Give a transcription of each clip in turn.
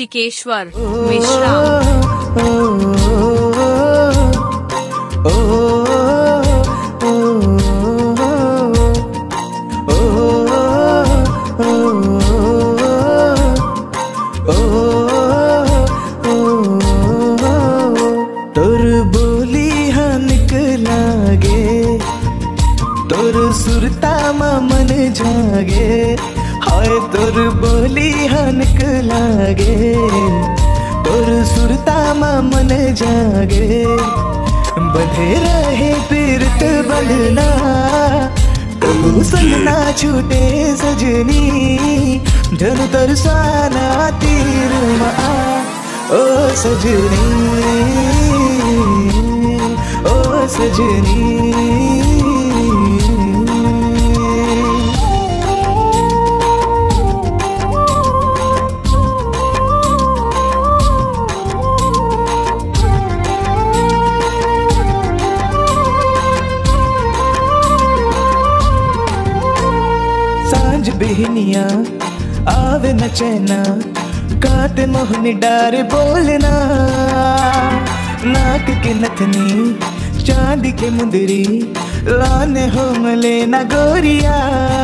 टिकेश्वर मिश्रा। तोर बोली हाँ निकलागे, तोर सुरता मा मन जागे, हाय तोर बोली हाँ निकलागे, तोर सुरता मा मन जागे। बंधे रहे पीरत बंधना, कबू संग ना छूटे सजनी, जन तरसाना तीर मा ओ सजनी, ओ सजनी। सांझ बिहनिया आवे न चैना, काटे मोहनी डार बोलना, नाक के नथनी चांदी के मुंदरी, लाने हो मले न गोरिया।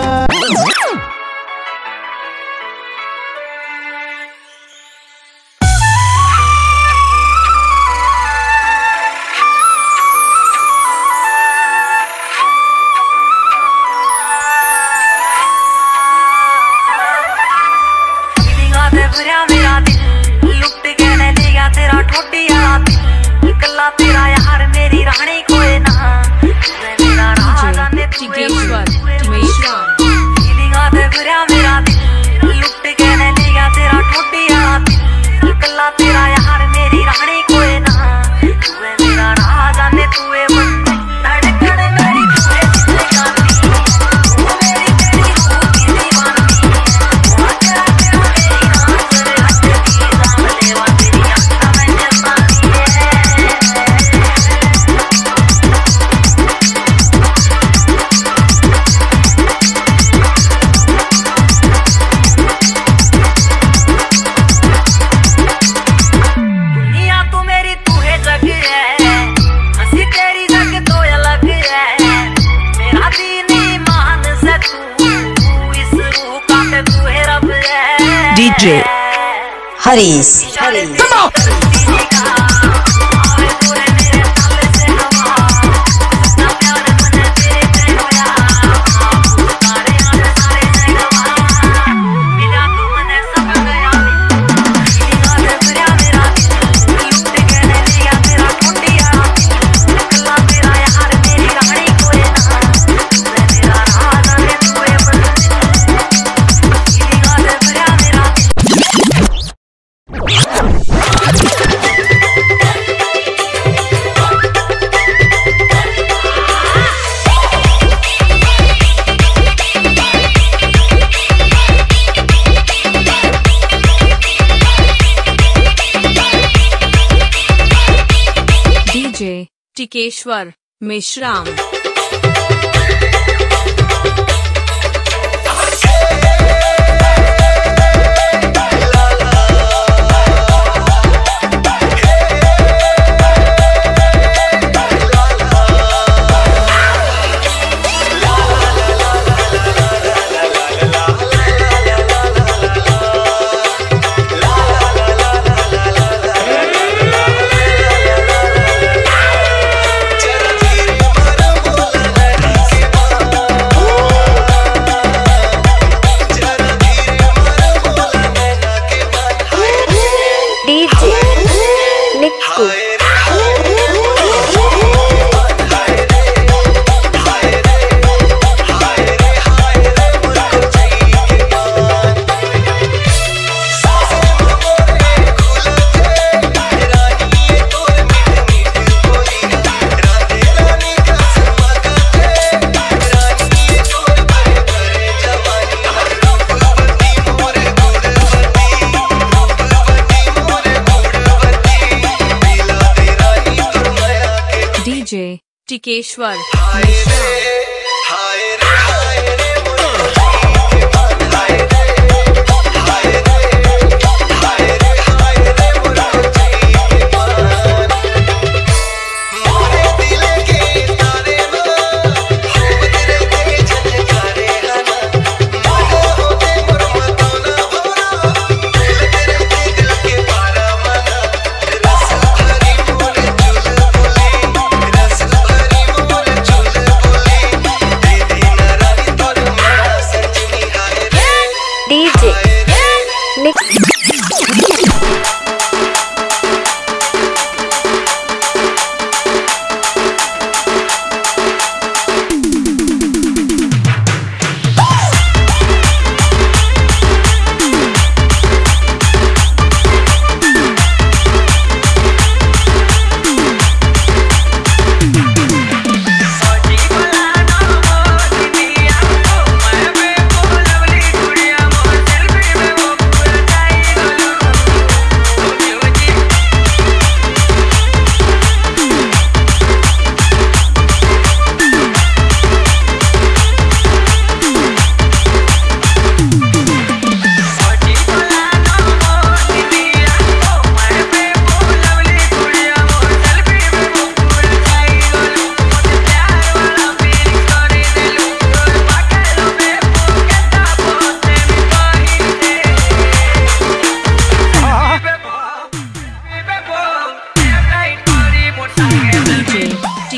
तेरा यार मेरी रानी कोई ना, मेरा राजा ने टिकेश्वर मिश्रा। भरा मेरा दिल लुट के ने लिया तेरा ठोडिया, कल्ला तेरा यार मेरी रानी कोई ना, तू है मेरा राजा ने तू है धड़कन मेरी, तू है जिंदगानी, तू मेरी तेरी होगी दीवानी, तेरा तेरा मेरी नाम तेरे हद की सामने वा तेरी आँखों में जवानी है। DJ Haris. Come on. Tikeshwar Mishra. Tikeshwar Mishra.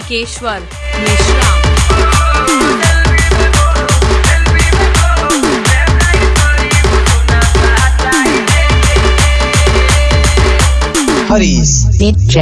Tikeshwar Mishra. Haris DJ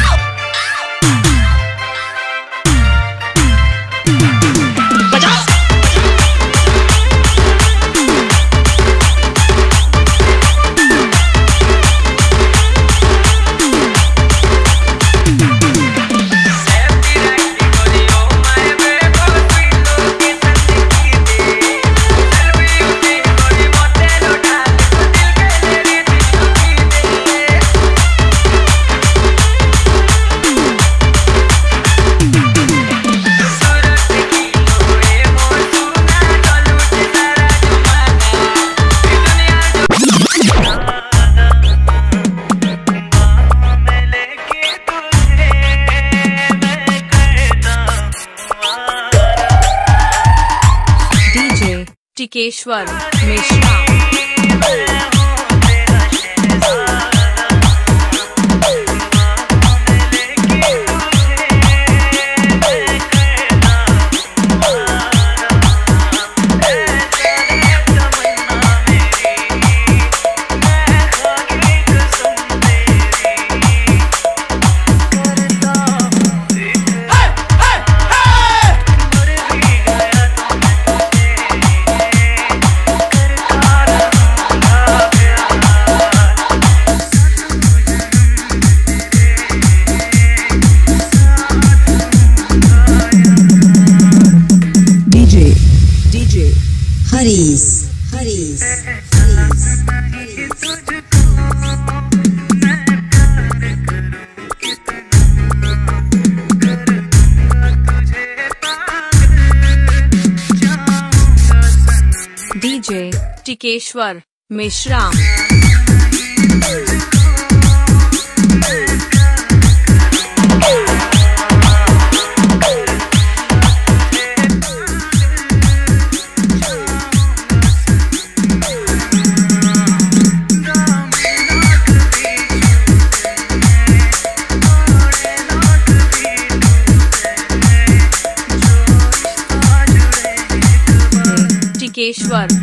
Tikeshwar Mishra. Haris DJ Tikeshwar Mishra. Tikeshwar